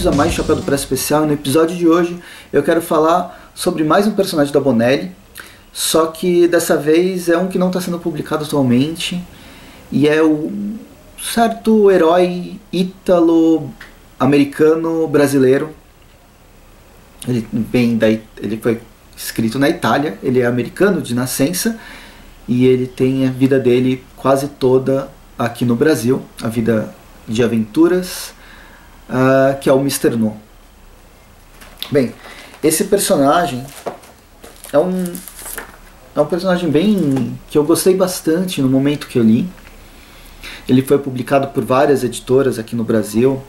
bem-vindos a mais um Chapéu do Pressa Especial. No episódio de hoje eu quero falar sobre mais um personagem da Bonelli, só que dessa vez é um que não está sendo publicado atualmente, e é o certo herói ítalo-americano brasileiro. Ele foi escrito na Itália, ele é americano de nascença, e ele tem a vida dele quase toda aqui no Brasil, a vida de aventuras, que é o Mr. No. Bem, esse personagem é um personagem bem que eu gostei bastante no momento que eu li. Ele foi publicado por várias editoras aqui no Brasil,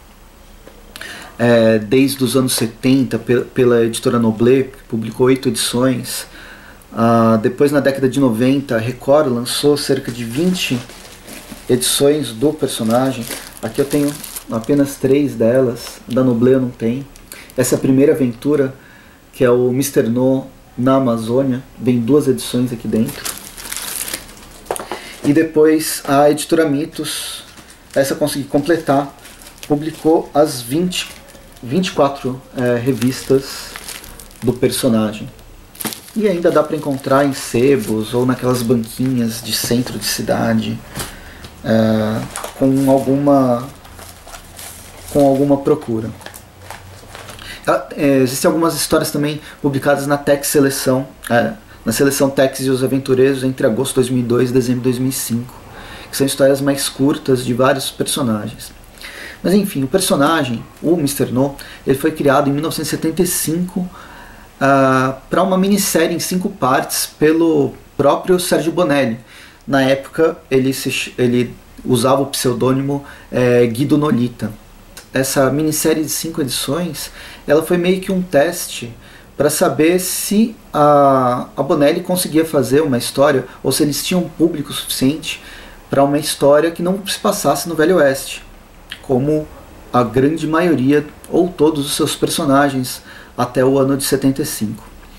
desde os anos 70 pela editora Noblé, que publicou 8 edições. Depois, na década de 90, a Record lançou cerca de 20 edições do personagem. Aqui eu tenho apenas 3 delas, da Noblé eu não tenho. Essa é a primeira aventura, que é o Mr. No na Amazônia, vem 2 edições aqui dentro. E depois a editora Mitos, essa eu consegui completar, publicou as 24 revistas do personagem. E ainda dá para encontrar em sebos ou naquelas banquinhas de centro de cidade, com alguma procura. Existem algumas histórias também publicadas na Tex Seleção, na seleção Tex e os Aventureiros, entre agosto de 2002 e dezembro de 2005, que são histórias mais curtas de vários personagens. Mas enfim, o personagem, o Mr. No, ele foi criado em 1975 para uma minissérie em 5 partes pelo próprio Sérgio Bonelli. Na época ele usava o pseudônimo Guido Nolita. Essa minissérie de 5 edições, ela foi meio que um teste para saber se a Bonelli conseguia fazer uma história, ou se eles tinham público suficiente para uma história que não se passasse no Velho Oeste, como a grande maioria ou todos os seus personagens até o ano de 75.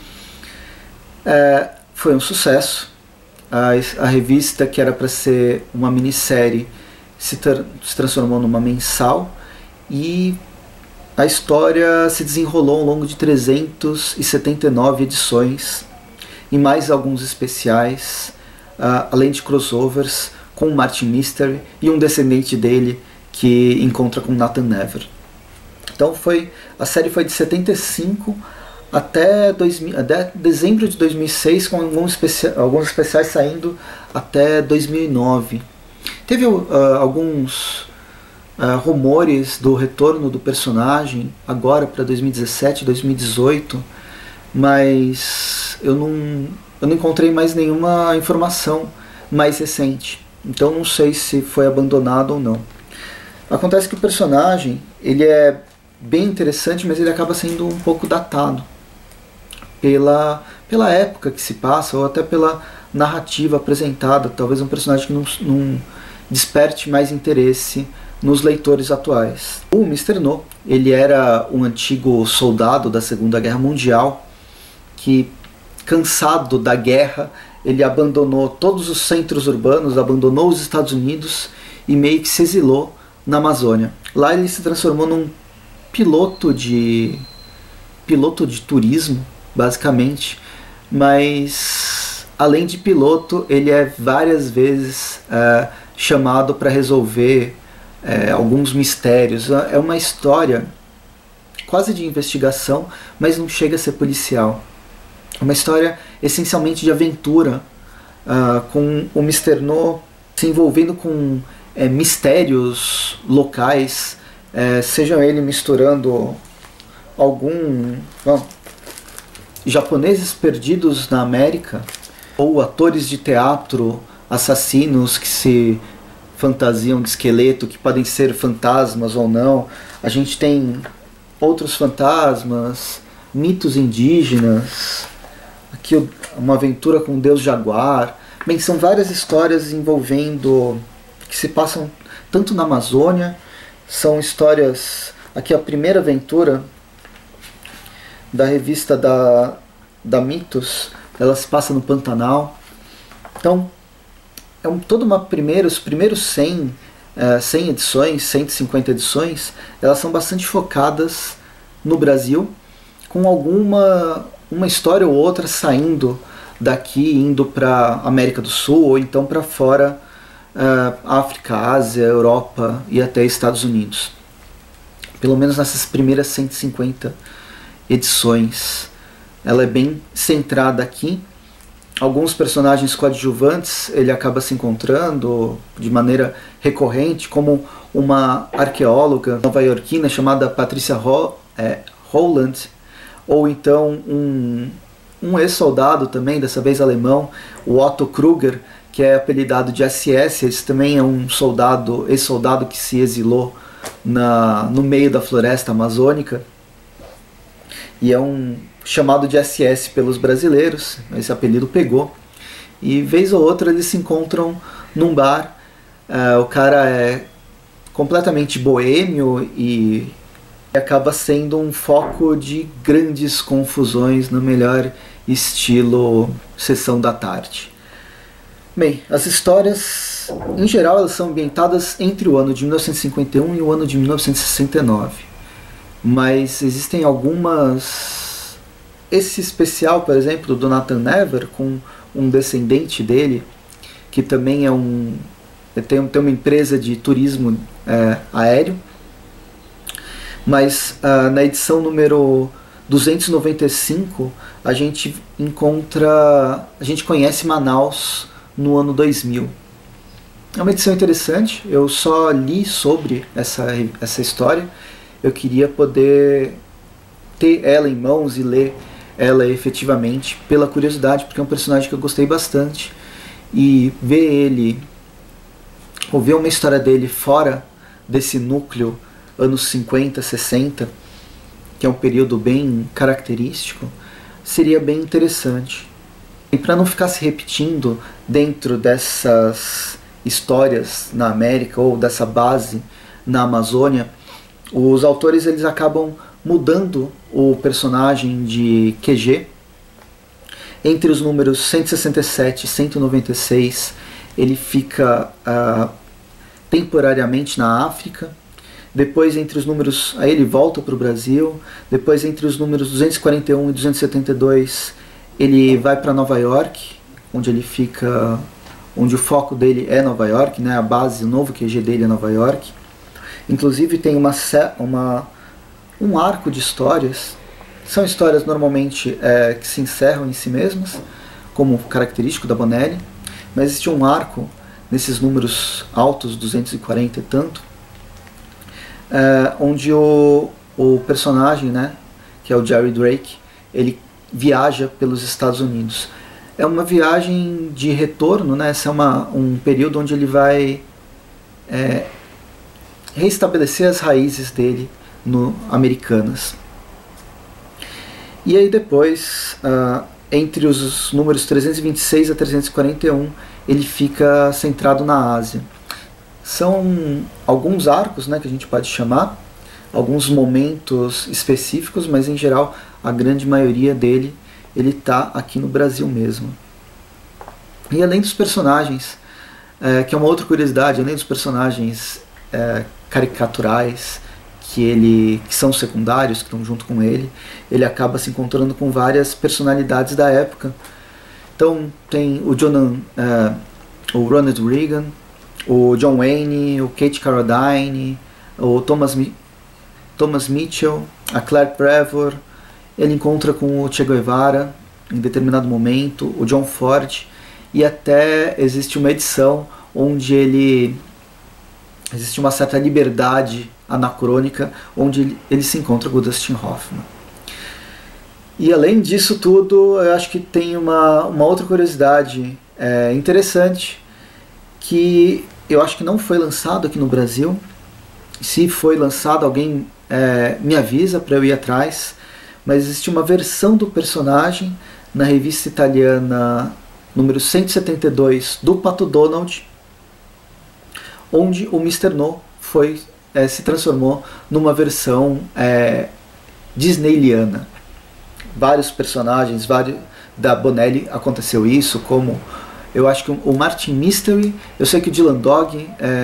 Foi um sucesso. A revista, que era para ser uma minissérie, se transformou numa mensal, e a história se desenrolou ao longo de 379 edições e mais alguns especiais, além de crossovers com o Martin Mystery e um descendente dele que encontra com Nathan Never. Então a série foi de 75 até dezembro de 2006, com alguns especiais saindo até 2009. Teve alguns rumores do retorno do personagem agora para 2017, 2018, mas eu não encontrei mais nenhuma informação mais recente, então não sei se foi abandonado ou não. Acontece que o personagem ele é bem interessante, mas ele acaba sendo um pouco datado pela época que se passa, ou até pela narrativa apresentada. Talvez um personagem que não desperte mais interesse nos leitores atuais. O Mr. No, ele era um antigo soldado da Segunda Guerra Mundial que, cansado da guerra, ele abandonou todos os centros urbanos, abandonou os Estados Unidos e meio que se exilou na Amazônia. Lá ele se transformou num piloto de turismo, basicamente, mas além de piloto, ele é várias vezes chamado para resolver alguns mistérios. É uma história quase de investigação, mas não chega a ser policial. É uma história essencialmente de aventura, com o Mr. No se envolvendo com mistérios locais, sejam ele misturando japoneses perdidos na América, ou atores de teatro assassinos que se fantasiam de esqueleto, que podem ser fantasmas ou não. A gente tem outros fantasmas, mitos indígenas, aqui uma aventura com o Deus Jaguar. Bem, são várias histórias que se passam tanto na Amazônia. São histórias, aqui a primeira aventura da revista da Mitos, ela se passa no Pantanal. Então os primeiros 100 100 edições, 150 edições, elas são bastante focadas no Brasil, com uma história ou outra saindo daqui, indo para América do Sul, ou então para fora, África, Ásia, Europa e até Estados Unidos. Pelo menos nessas primeiras 150 edições. Ela é bem centrada aqui. Alguns personagens coadjuvantes ele acaba se encontrando de maneira recorrente, como uma arqueóloga nova-iorquina chamada Patricia Rowland, ou então um ex-soldado também, dessa vez alemão, o Otto Kruger, que é apelidado de SS. Esse também é um ex-soldado que se exilou no meio da floresta amazônica, e é chamado de SS pelos brasileiros. Esse apelido pegou, e vez ou outra eles se encontram num bar. O cara é completamente boêmio e acaba sendo um foco de grandes confusões, no melhor estilo Sessão da Tarde. Bem, as histórias em geral elas são ambientadas entre o ano de 1951 e o ano de 1969, mas existem algumas. Esse especial, por exemplo, do Nathan Never, com um descendente dele, que também tem uma empresa de turismo aéreo, mas na edição número 295 a gente conhece Manaus no ano 2000. É uma edição interessante, eu só li sobre essa história. Eu queria poder ter ela em mãos e ler ela efetivamente, pela curiosidade, porque é um personagem que eu gostei bastante, e ver uma história dele fora desse núcleo anos 50, 60, que é um período bem característico, seria bem interessante. E para não ficar se repetindo dentro dessas histórias na América ou dessa base na Amazônia, os autores eles acabam mudando o personagem de QG. Entre os números 167 e 196, ele fica temporariamente na África. Depois, entre os números, aí ele volta para o Brasil. Depois, entre os números 241 e 272, ele vai para Nova York, onde ele fica, onde o foco dele é Nova York, né? A base, o novo QG dele é Nova York. Inclusive tem um arco de histórias. São histórias normalmente que se encerram em si mesmas, como característico da Bonelli, mas existe um arco nesses números altos, 240 e tanto, onde o personagem, né, que é o Jerry Drake, ele viaja pelos Estados Unidos. É uma viagem de retorno, né? Esse é um período onde ele vai reestabelecer as raízes dele americanas. E aí depois, entre os números 326 a 341, ele fica centrado na Ásia. São alguns arcos, né, que a gente pode chamar, alguns momentos específicos, mas em geral a grande maioria dele ele está aqui no Brasil mesmo. E além dos personagens, que é uma outra curiosidade, além dos personagens caricaturais que são secundários, que estão junto com ele acaba se encontrando com várias personalidades da época. Então tem o Ronald Reagan, o John Wayne, o Kate Carradine, o Thomas Mitchell, a Claire Trevor. Ele encontra com o Che Guevara em determinado momento, o John Ford, e até existe uma edição onde existe uma certa liberdade anacrônica, onde ele se encontra com o Dustin Hoffman. E além disso tudo, eu acho que tem uma outra curiosidade interessante, que eu acho que não foi lançado aqui no Brasil. Se foi lançado, alguém me avisa para eu ir atrás, mas existe uma versão do personagem na revista italiana número 172 do Pato Donald, onde o Mr. No se transformou numa versão disneyliana. Vários personagens da Bonelli aconteceu isso, como eu acho que o Martin Mystery, eu sei que o Dylan Dog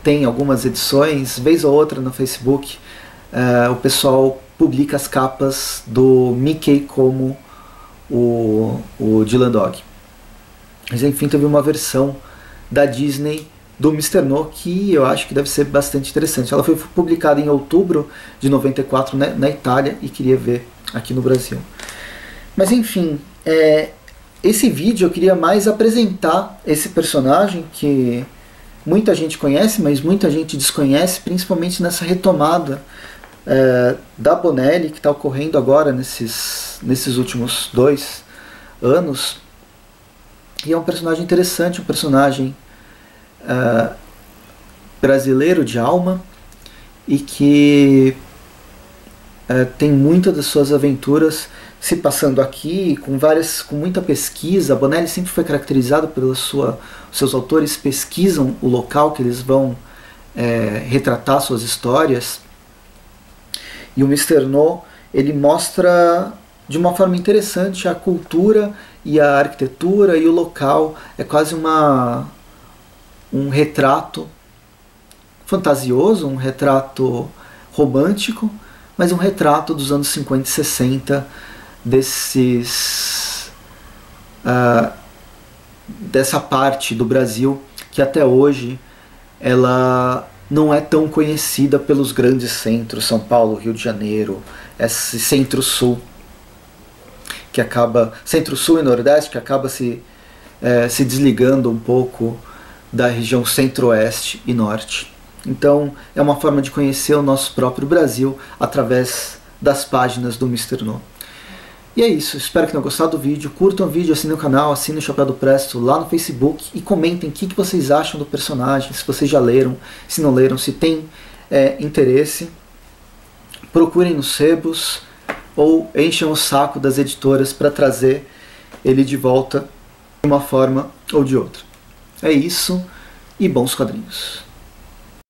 tem algumas edições, vez ou outra no Facebook, o pessoal publica as capas do Mickey como o Dylan Dog. Mas enfim, teve uma versão da Disney do Mr. No que eu acho que deve ser bastante interessante. Ela foi publicada em outubro de 94 na Itália e queria ver aqui no Brasil. Mas enfim, esse vídeo eu queria mais apresentar esse personagem que muita gente conhece, mas muita gente desconhece, principalmente nessa retomada da Bonelli que está ocorrendo agora nesses últimos 2 anos. E é um personagem interessante, um personagem brasileiro de alma e que tem muitas das suas aventuras se passando aqui, com muita pesquisa. A Bonelli sempre foi caracterizada pelos seus autores pesquisam o local que eles vão retratar suas histórias. E o Mr. No, ele mostra de uma forma interessante a cultura e a arquitetura e o local. É quase um retrato fantasioso, um retrato romântico, mas um retrato dos anos 50 e 60 dessa parte do Brasil que até hoje ela não é tão conhecida pelos grandes centros, São Paulo, Rio de Janeiro, esse centro-sul que acaba, centro-sul e nordeste, que acaba se desligando um pouco da região centro-oeste e norte. Então é uma forma de conhecer o nosso próprio Brasil através das páginas do Mr. No. E é isso, espero que tenham gostado do vídeo. Curtam o vídeo, assinem o canal, assinem o Chapéu do Presto lá no Facebook e comentem o que vocês acham do personagem, se vocês já leram, se não leram, se tem interesse. Procurem nos sebos ou enchem o saco das editoras para trazer ele de volta de uma forma ou de outra. É isso e bons quadrinhos.